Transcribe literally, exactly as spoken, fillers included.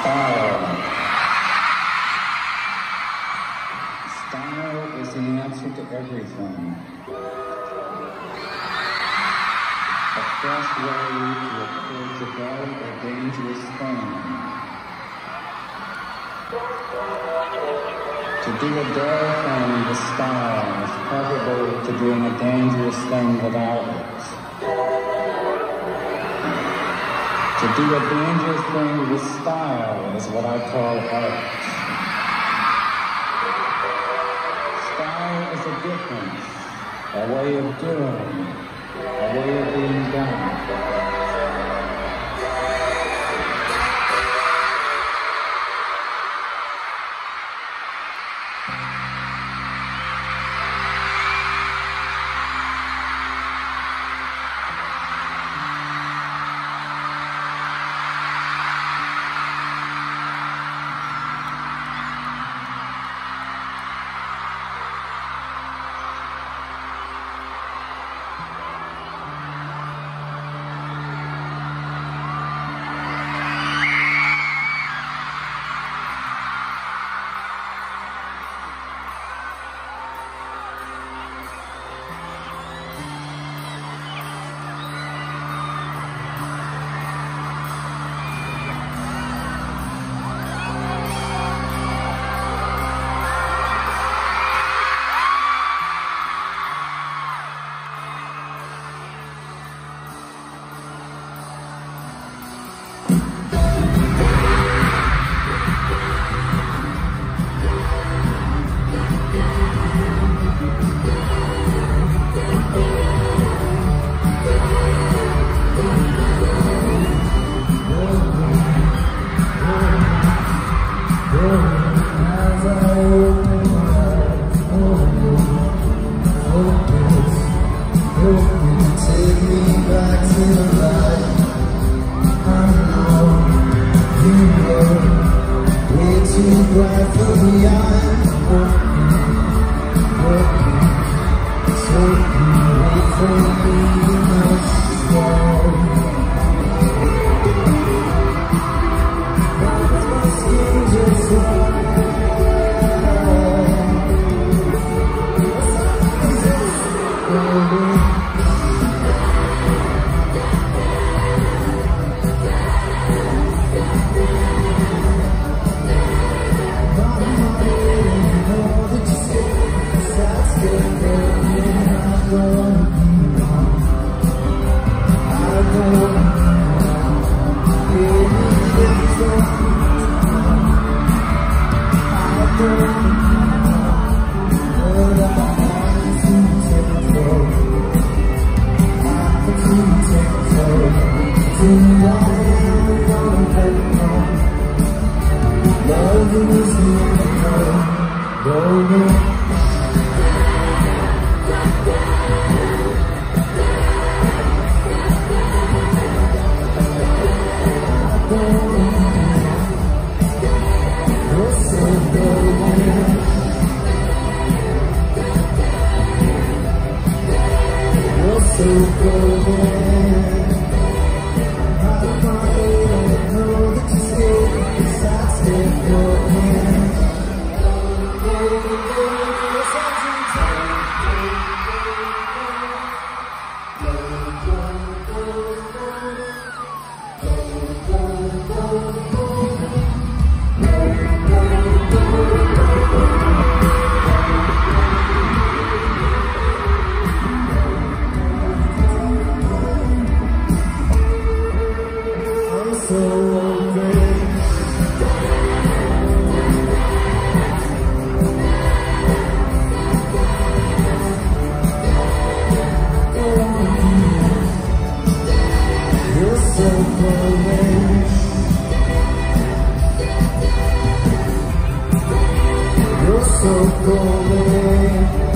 Style. Style is the answer to everything. A fresh way to approach a dark or dangerous thing. To do a dare thing with style is preferable to doing a dangerous thing without it. To do a dangerous thing with style is what I call art. Style is a difference, a way of doing, a way of being done. So go away.